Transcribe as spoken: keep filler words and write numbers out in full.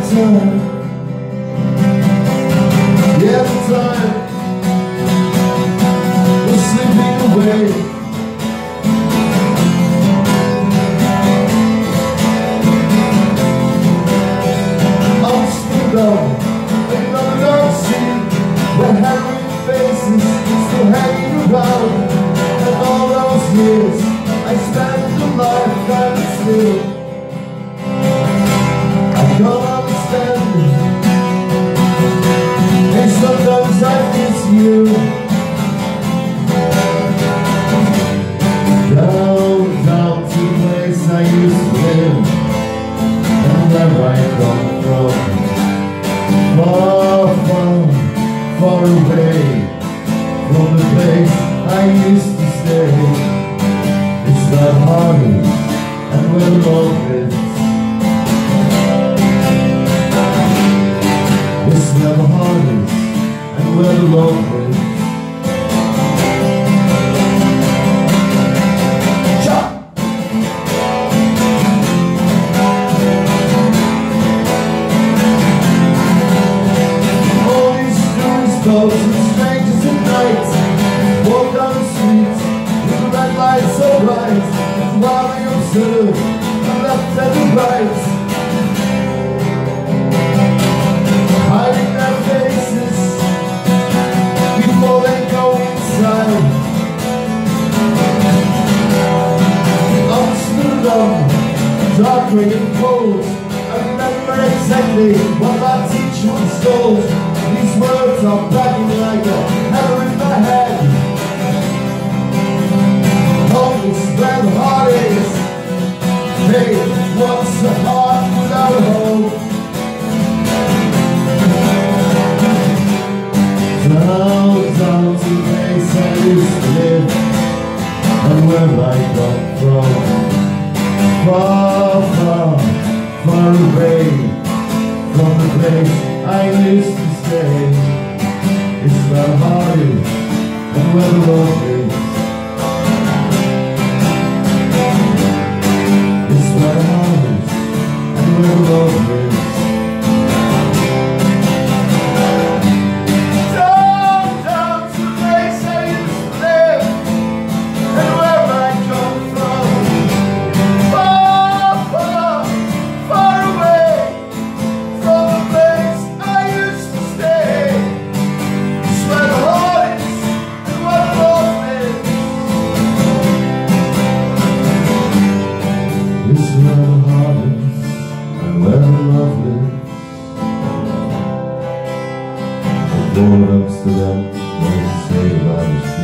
time, yeah, the time was slipping away. I'm still down another dark street where harrowing faces still hanging around, and all those years I spent the life driving still. I don't understand it, and sometimes I miss you. Down, down to the place I used to live, and where I come from. Far, far, far away from the place I used to stay. It's that harder, and where the love is. It's never hardest, and where the love is. Chop! All these stories, folks, and strangers at night walk down the streets with the red lights so bright, while they observe the left and the right, hiding their faces before they go inside. I'm stood up, dark, gray and cold. I remember exactly what my teacher was told. These words are banging like a hammer in my head. Home is where the heart is. Hey, what's the heart without a hope? Down, down to the place I used to live, and where I come from. Far, far, far away from the place I used to stay. It's where the heart is, and where the love is. It's where the heart is, and where the love is. Born in Amsterdam, what to say about it?